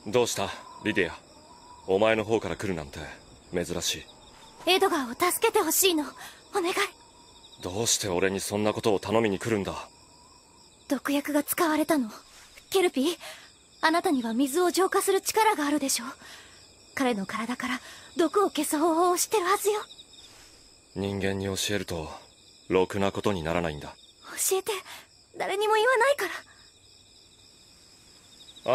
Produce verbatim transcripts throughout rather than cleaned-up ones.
どうしたリディア。お前の方から来るなんて珍しい。 エドガーを助けてほしいの、お願い。 どうして俺にそんなことを頼みに来るんだ。 毒薬が使われたの。ケルピー、あなたには水を浄化する力があるでしょう。彼の体から毒を消す方法を知ってるはずよ。 人間に教えるとろくなことにならないんだ。 教えて、誰にも言わないから。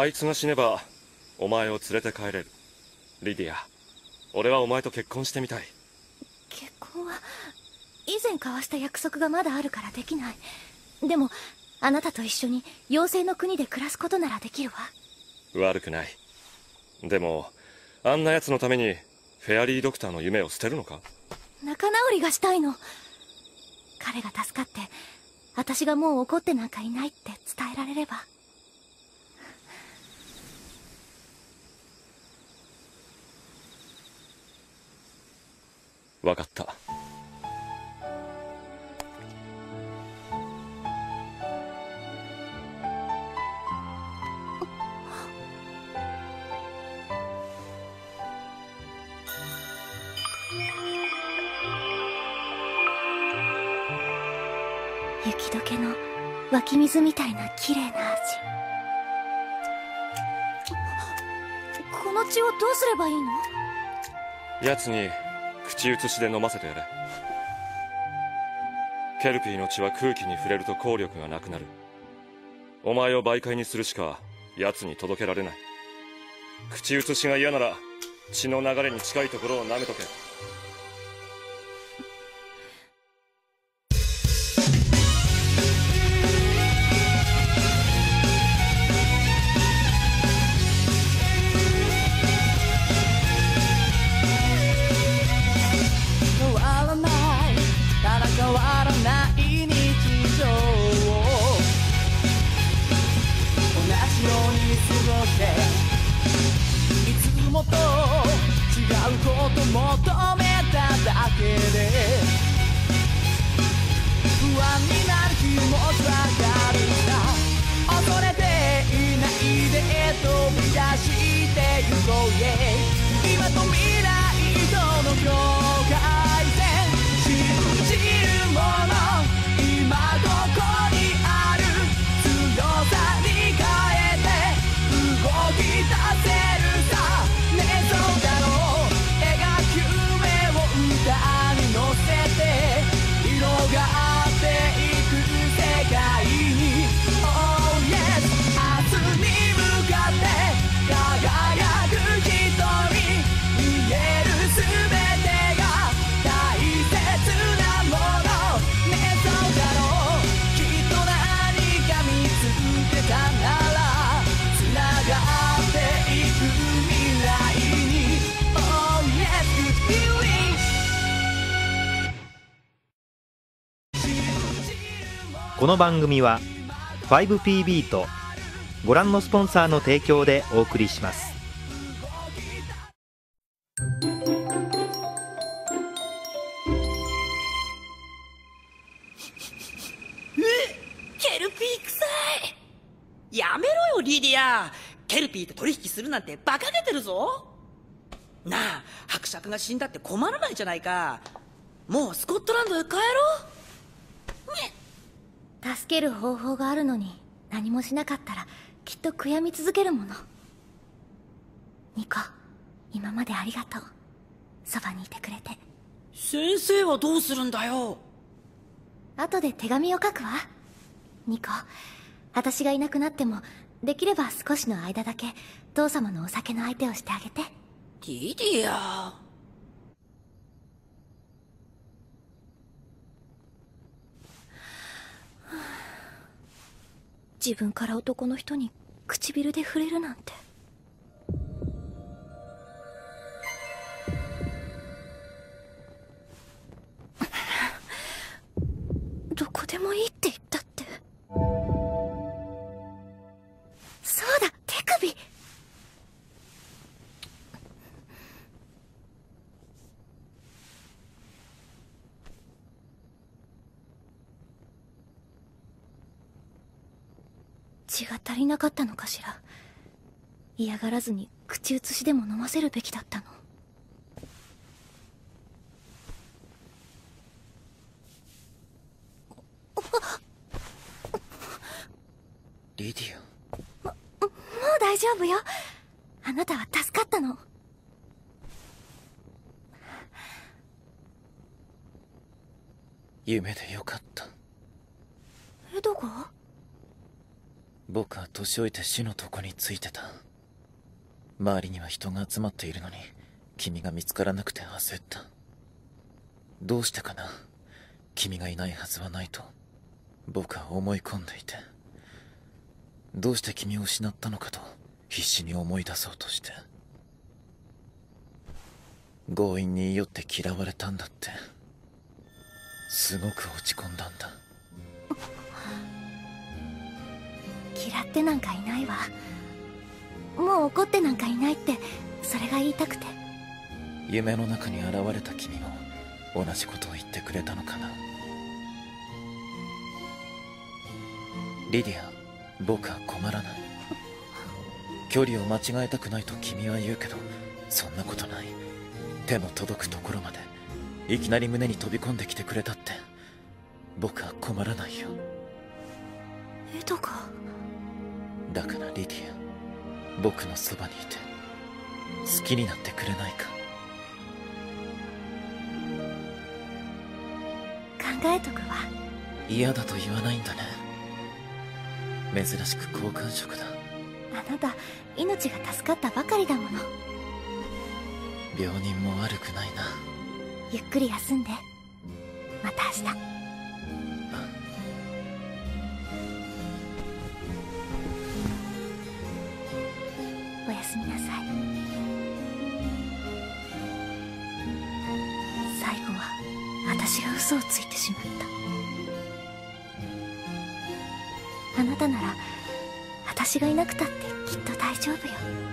あいつが死ねばお前を連れて帰れる。リディア、俺はお前と結婚してみたい。 結婚は以前交わした約束がまだあるからできない。でもあなたと一緒に妖精の国で暮らすことならできるわ。 悪くない。でもあんな奴のためにフェアリードクターの夢を捨てるのか。 仲直りがしたいの。彼が助かって私がもう怒ってなんかいないって伝えられれば。 分かった。 雪解けの湧き水みたいな綺麗な味。この血をどうすればいいの？ 奴に口移しで飲ませてやれ。ケルピーの血は空気に触れると効力がなくなる。お前を媒介にするしか奴に届けられない。口移しが嫌なら血の流れに近いところを舐めとけ。 この番組は ファイブピービー とご覧のスポンサーの提供でお送りします。 ケルピー臭い。やめろよリディア。ケルピーと取引するなんて馬鹿げてるぞ。なあ、伯爵が死んだって困らないじゃないか。もうスコットランドへ帰ろう。ね。 助ける方法があるのに何もしなかったらきっと悔やみ続けるもの。ニコ、今までありがとう。そばにいてくれて。 先生はどうするんだよ。 後で手紙を書くわ。ニコ、私がいなくなってもできれば少しの間だけ父様のお酒の相手をしてあげて。 リディア。 自分から男の人に唇で触れるなんて。どこでもいいって言ったって。そうだ、手首。血が足りなかったのかしら。 嫌がらずに口移しでも飲ませるべきだったの。 リディア。 も、もう大丈夫よ。あなたは助かったの。 夢でよかった。 エドが？ 僕は年老いて死の床についてた。周りには人が集まっているのに君が見つからなくて焦った。どうしてかな。君がいないはずはないと僕は思い込んでいて、どうして君を失ったのかと必死に思い出そうとして、強引に言い寄って嫌われたんだって。すごく落ち込んだんだ。 嫌ってなんかいないわ。もう怒ってなんかいないって、それが言いたくて。 夢の中に現れた君も同じことを言ってくれたのかな。リディア、僕は困らない。距離を間違えたくないと君は言うけど、そんなことない。手の届くところまでいきなり胸に飛び込んできてくれたって僕は困らないよ。 エドが？ だからリディア、僕のそばにいて好きになってくれないか。 考えとくわ。 嫌だと言わないんだね。珍しく好感触だ。 あなた命が助かったばかりだもの。 病人も悪くないな。 ゆっくり休んで。また明日。おやすみなさい。最後は私が嘘をついてしまった。あなたなら私がいなくたってきっと大丈夫よ。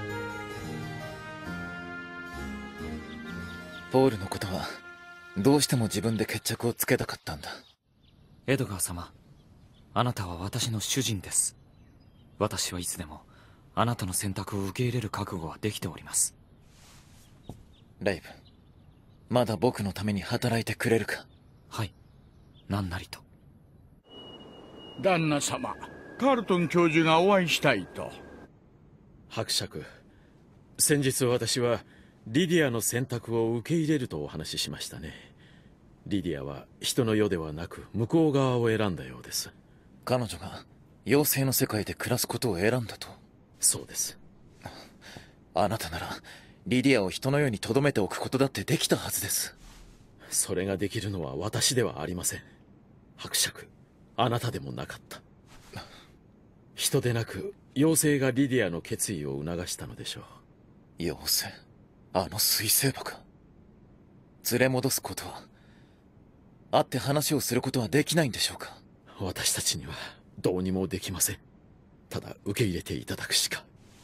ポールのことはどうしても自分で決着をつけたかったんだ。 エドガー様、あなたは私の主人です。私はいつでもあなたの選択を受け入れる覚悟はできております。 レイブン、まだ僕のために働いてくれるか。 はい、何なりと。 旦那様、カールトン教授がお会いしたいと。 伯爵、先日私はリディアの選択を受け入れるとお話ししましたね。リディアは人の世ではなく向こう側を選んだようです。 彼女が妖精の世界で暮らすことを選んだと。 そうです。 あなたならリディアを人の世に留めておくことだってできたはずです。 それができるのは私ではありません。伯爵、あなたでもなかった。人でなく妖精がリディアの決意を促したのでしょう。 妖精、あの水星馬か。連れ戻すことは、会って話をすることはできないんでしょうか。 私たちにはどうにもできません。ただ受け入れていただくしか。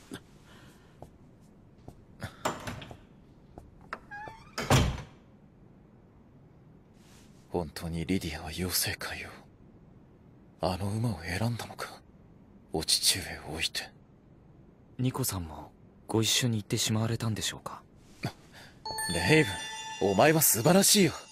本当にリディアは妖精かよ。あの馬を選んだのか、お父上を置いて。 ニコさんもご一緒に行ってしまわれたんでしょうか。 レイブン、お前は素晴らしいよ。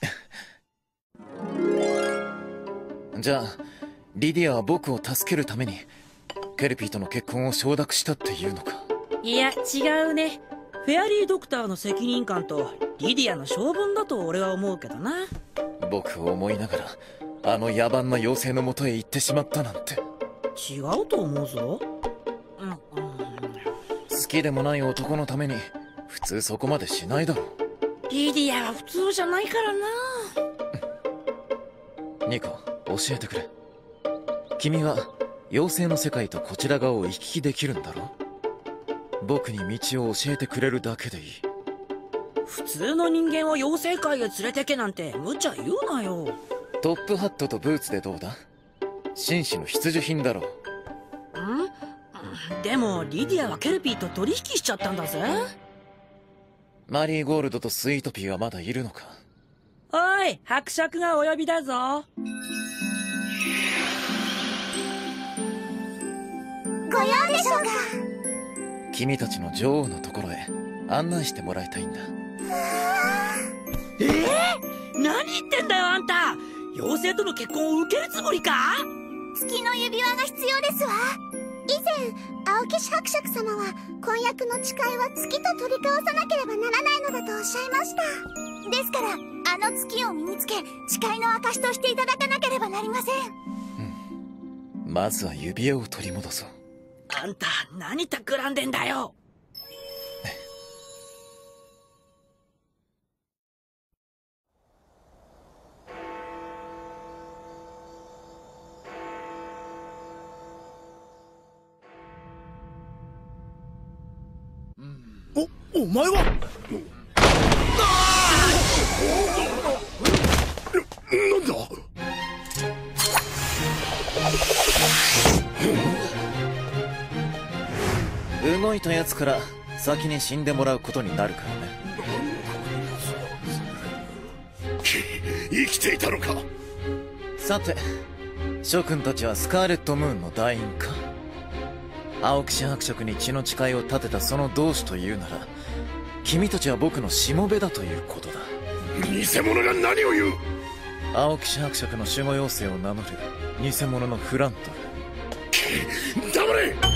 じゃあリディアは僕を助けるためにケルピーとの結婚を承諾したっていうのか。 いや違うね。フェアリードクターの責任感とリディアの性分だと俺は思うけどな。 僕を思いながらあの野蛮な妖精のもとへ行ってしまったなんて。 違うと思うぞ。うん、うん、 好きでもない男のために普通そこまでしないだろ。 リディアは普通じゃないからな。 ニコ、教えてくれ。君は妖精の世界とこちら側を行き来できるんだろ。僕に道を教えてくれるだけでいい。 普通の人間を妖精界へ連れてけなんて無茶言うなよ。 トップハットとブーツでどうだ。紳士の必需品だろう。ん？でもリディアはケルピーと取引しちゃったんだぜ。 マリーゴールドとスイートピーはまだいるのか。 おい、伯爵がお呼びだぞ。 ご用でしょうか。 君たちの女王のところへ案内してもらいたいんだ。 ええー、何言ってんだよあんた。妖精との結婚を受けるつもりか？ 月の指輪が必要ですわ。以前青騎士伯爵様は婚約の誓いは月と取り交わさなければならないのだとおっしゃいました。ですからあの月を身につけ誓いの証としていただかなければなりません。 うん、まずは指輪を取り戻そう。 あんた何企んでんだよ。 お、お前はなんだ。 動いたやつから先に死んでもらうことになるからね。 生きていたのか。 さて諸君たちはスカーレットムーンの団員か。青騎士伯爵に血の誓いを立てたその同志というなら、君たちは僕のしもべだということだ。 偽物が何を言う。 青騎士伯爵の守護妖精を名乗る偽物のフラントル。 黙れ。